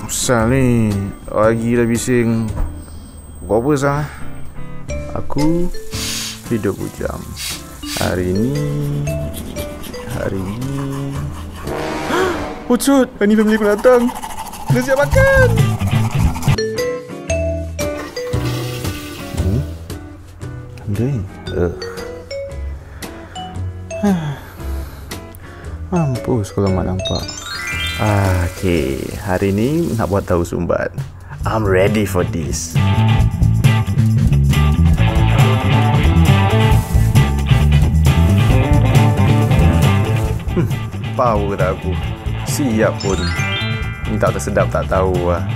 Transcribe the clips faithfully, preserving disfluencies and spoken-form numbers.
Susah ni. Lagi dah bising. Kau apa sah? Aku hidup bujang. Hari ni Hari ni Ucut, hari ni family aku datang. Dah siap makan. Hmm? Andai uh. Mampus kalau mak nampak. Ah, okay, hari ni nak buat tahu sumbat. I'm ready for this. Hmm, power dah aku. Siap pun. Ni tak tersedap tak tahu lah.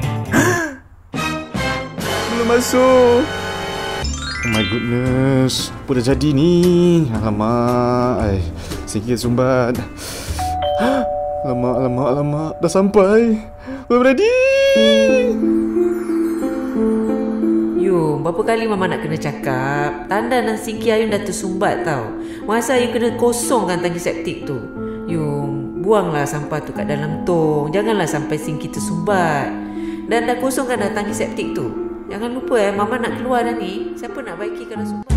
Belum masuk. Oh my goodness. Apa dah jadi ni? Alamak. Ay, sikit sumbat. Alamak, alamak, alamak. Dah sampai. We're ready. Yum, berapa kali Mama nak kena cakap, Tandan dan Singki Ayun dah tersumbat tau. Masa Ayun kena kosongkan tangki septik tu. Yum, buanglah sampah tu kat dalam tong. Janganlah sampai Singki tersumbat. Dan dah kosongkan dah tangki septik tu. Jangan lupa eh, Mama nak keluar dah ni. Siapa nak baiki kalau sumbat?